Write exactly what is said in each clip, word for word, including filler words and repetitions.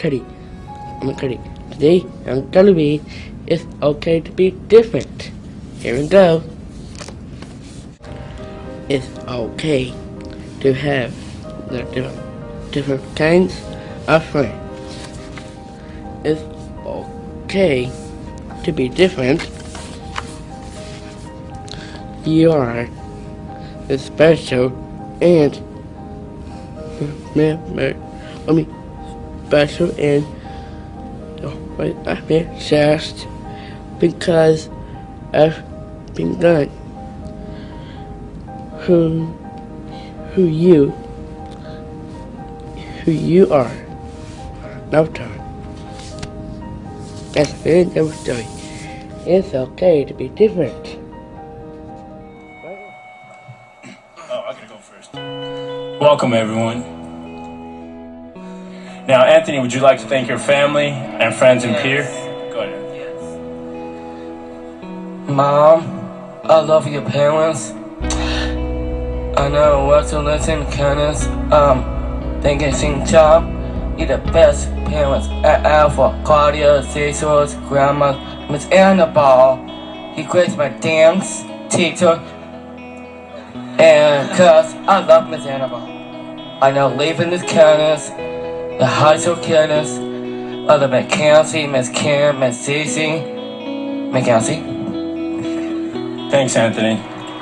Cuddy. I'm Cuddy. Today I'm gonna be it's okay to be different. Here we go. It's okay to have the different, different kinds of friends. It's okay to be different. You are special and remember, I mean, special and oh, wait, I mean, just because I've been done. Who, who you, who you are. No time. That's the end of the story. It's okay to be different. Oh, I gotta go first. Welcome, everyone. Now, Anthony, would you like to thank your family and friends and peers? Go ahead. Yes. Mom, I love your parents. I know what to listen, kindness. Um, thank you, sing job. You're the best parents at Alpha, Claudia, Cecil's, Grandma, Miss Annabelle. He creates my dance teacher. And cause I love Miss Annabelle. I know leaving this kindness, the high school kindness, other Miss Cassie, Miss Kim, Miss Cece, Miss Cassie. Thanks, Anthony.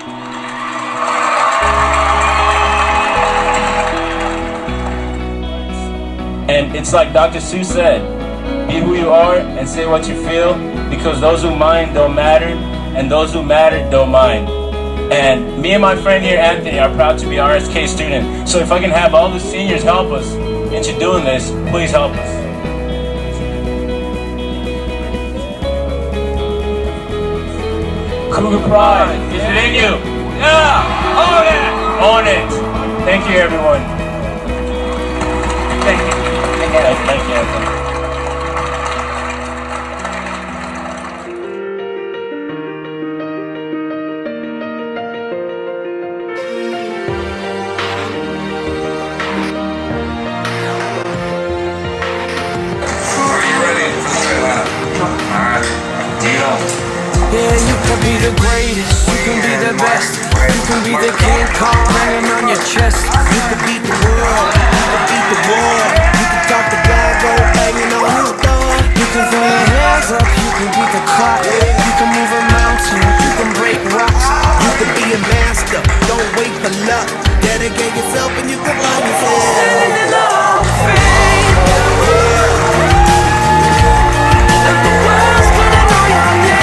And it's like Doctor Seuss said, be who you are and say what you feel, because those who mind don't matter, and those who matter don't mind. And me and my friend here, Anthony, are proud to be R S K student. So if I can have all the seniors help us into doing this, please help us. Cougar Pride, is it in you? Yeah! Own it! Own it! Thank you, everyone. Thank you. Thank you, Thank you Anthony. Yeah, you can be the greatest, you can be the best, you can be the King Kong hanging on your chest. You can beat the world, you can beat the war, you can talk the bad road hanging on your door. You can throw your hands up, you can beat the clock, you can move a mountain, you can break rocks. You can be a master, don't wait for luck. Dedicate yourself and you can find yourself. Standing in the Hall of Fame, and the world's gonna know your name.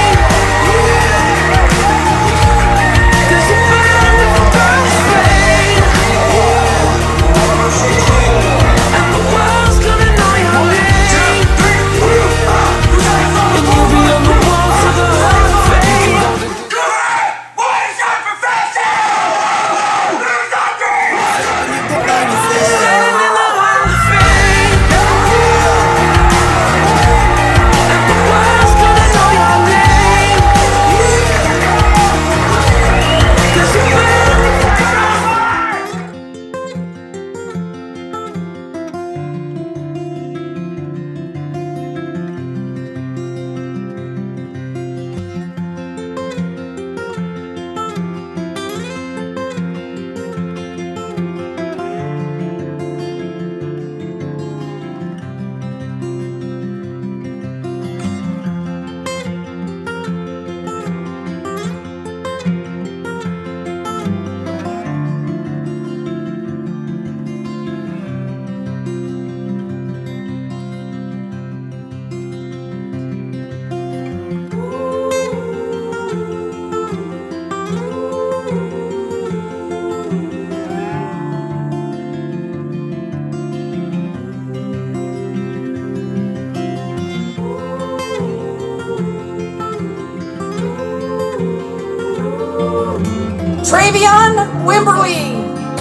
Travion Wimberly.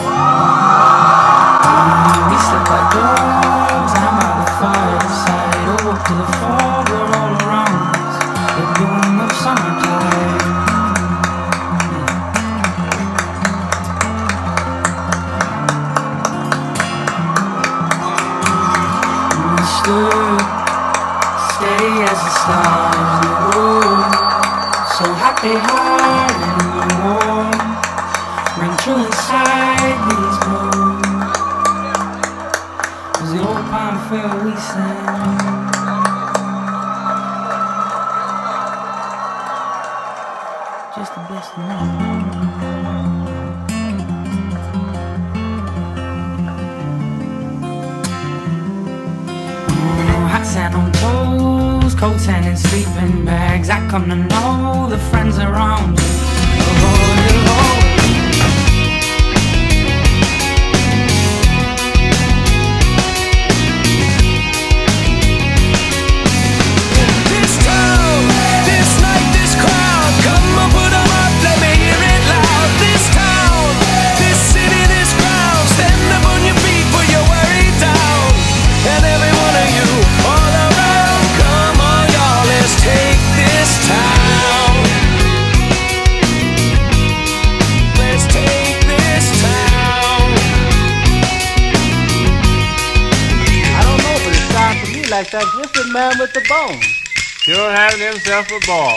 We slip like dogs, I'm out of fire side. Oh, to the fall, we're all around us. The bloom of summertime. just the best of me. Hot sand on toes, cold sand and sleeping bags. I come to know the friends around you. Oh, oh. This town, this night, this crowd, come on, put 'em up, let me hear it loud. This town, this city, this crowd, stand up on your feet, put your worry down. And every one of you all around, come on y'all, let's take this town. Let's take this town. I don't know, but it sounds to me like that gifted man with the bone. Sure having himself a ball.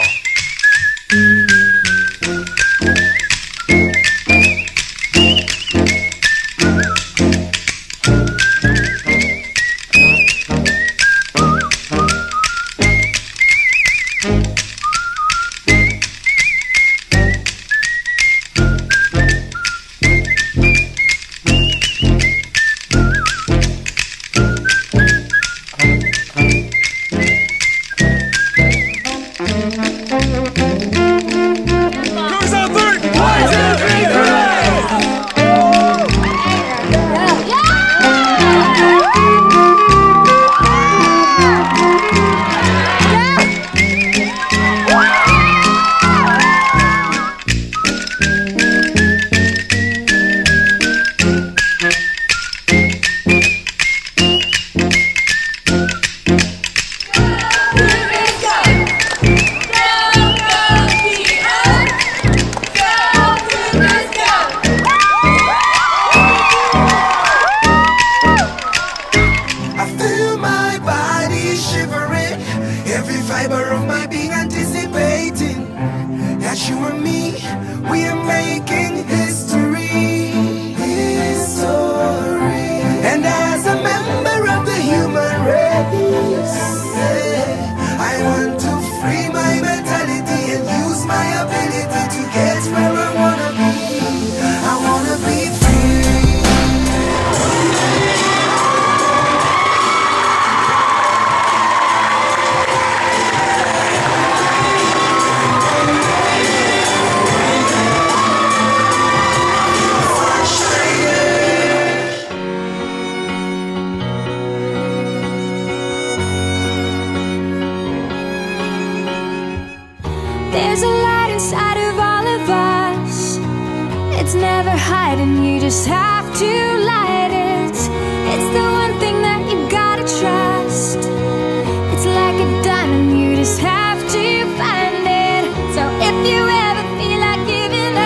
There's a light inside of all of us. It's never hiding, you just have to light it. It's the one thing that you gotta trust. It's like a diamond, you just have to find it. So if you ever feel like giving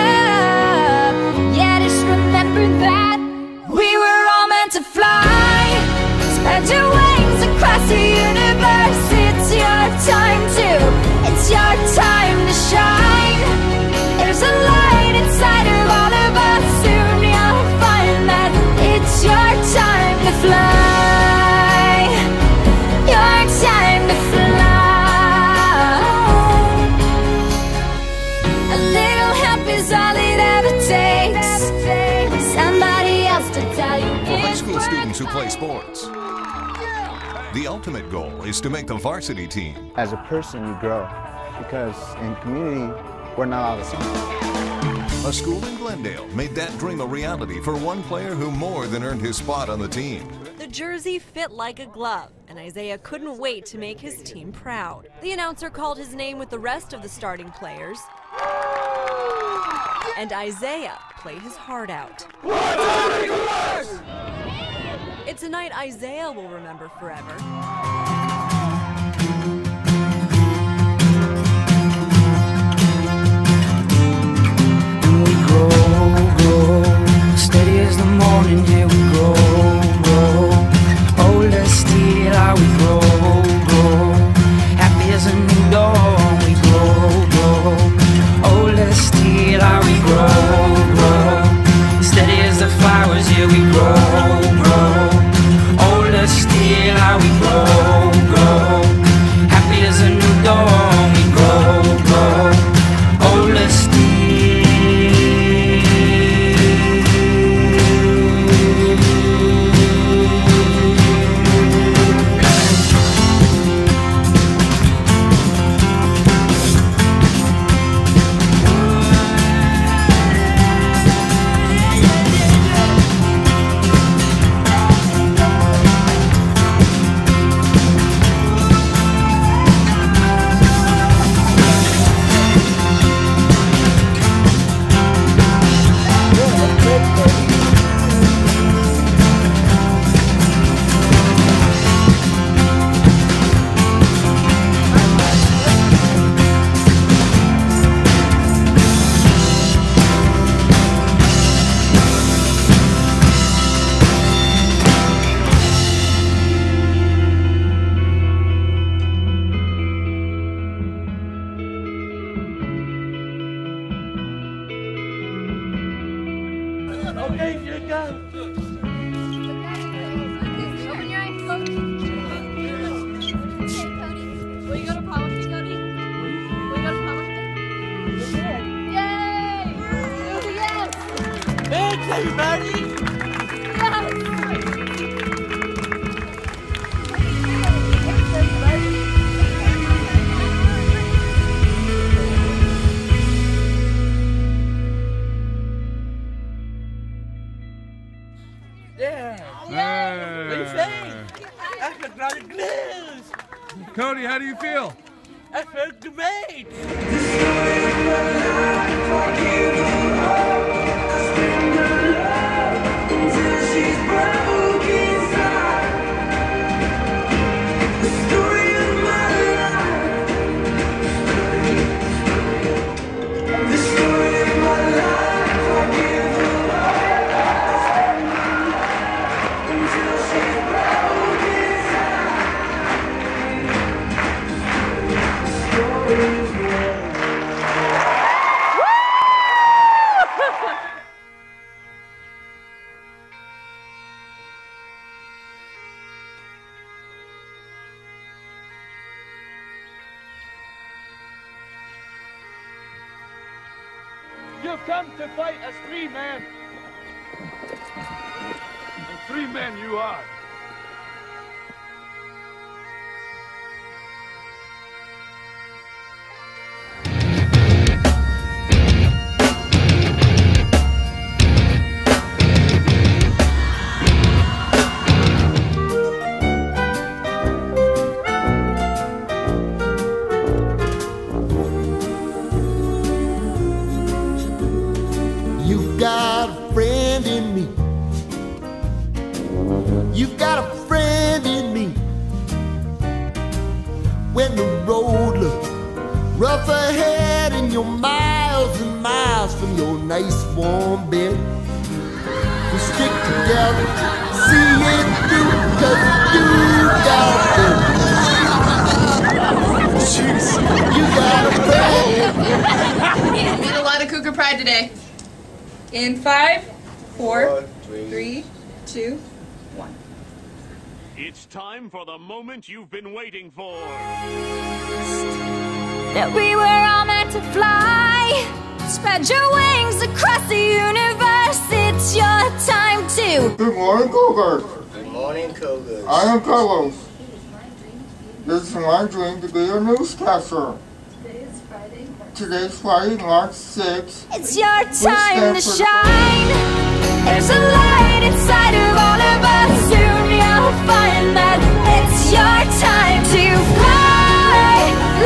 up, yeah, just remember that we were all meant to fly. Spread your wings across the universe. It's your time to, it's your time to shine. There's a light inside of all of us. Soon you'll find that it's your time to fly. Your time to fly. A little help is all it ever takes. Somebody else to tell you. For high school students who play sports, the ultimate goal is to make the varsity team. As a person, you grow, because in community, we're not all the same. A school in Glendale made that dream a reality for one player who more than earned his spot on the team. The jersey fit like a glove, and Isaiah couldn't wait to make his team proud. The announcer called his name with the rest of the starting players, and Isaiah played his heart out. It's a night Isaiah will remember forever. We grow, grow, steady as the morning, here we grow, grow. Hold us still, how we grow, grow. Happy as a new dawn, we grow, grow. Hold us still, how we grow, grow. Steady as the flowers, here we grow, grow. Hold us still, how we grow, grow. Okay, here it goes. Open your eyes, Cody. Will you go to policy, Cody? Will you go to policy? Yay! Yes! Thanks, everybody! Yes! Yeah! What do you say? I feel rather good! Cody, how do you feel? I feel great! You've come to fight as three men. And three men you are. You've got a friend in me. You've got a friend in me. When the road looks rough ahead and you're miles and miles from your nice warm bed, we stick together, see it through, 'cause you got a friend. You got a friend. Yeah, made a lot of cougar pride today. In five, four, three, two, one. It's time for the moment you've been waiting for. That we were all meant to fly. Spread your wings across the universe. It's your time to. Good morning, Cougars. Good morning, Cougars. I am Kellis. This is my dream to be a newscaster. Today's Friday, March sixth. It's your time to shine. There's a light inside of all of us. Soon you'll find that it's your time to fly,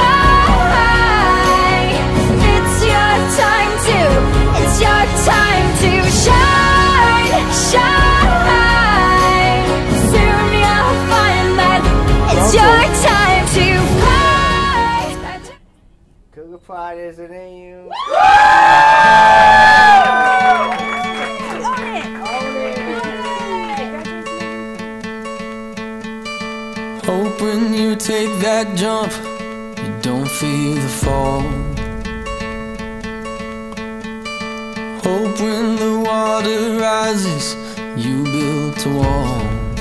fly. It's your time to, it's your time to shine, shine. Soon you'll find that it's your time to fly. Cougar pride isn't in you. Hope when you take that jump, you don't feel the fall. Hope when the water rises, you built a wall.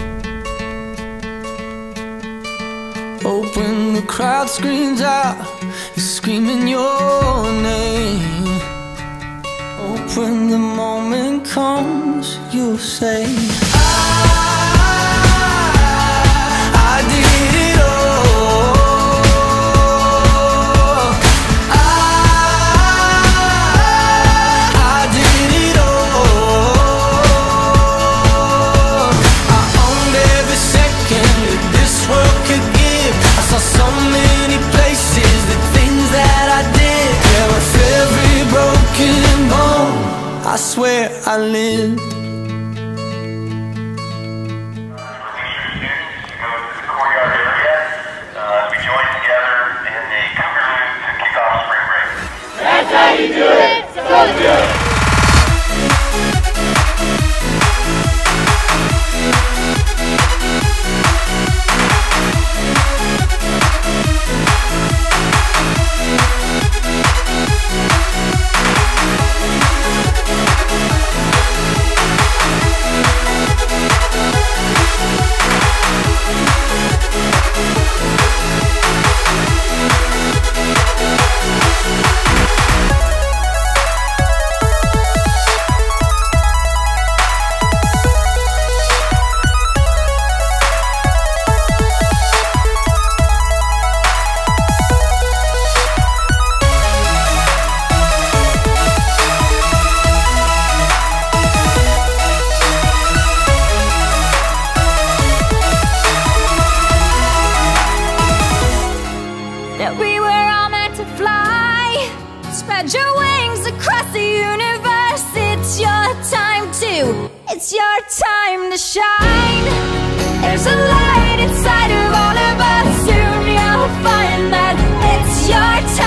Hope when the crowd screams out, you're screaming your name. Hope when the moment comes, you'll say, I did it all. I, I did it all. I owned every second that this world could give. I saw so many places, the things that I did. Yeah, with every broken bone, I swear I lived. That's how you do it! So do it! meant to fly. Spread your wings across the universe. It's your time to, it's your time to shine. There's a light inside of all of us. Soon you'll find that it's your time.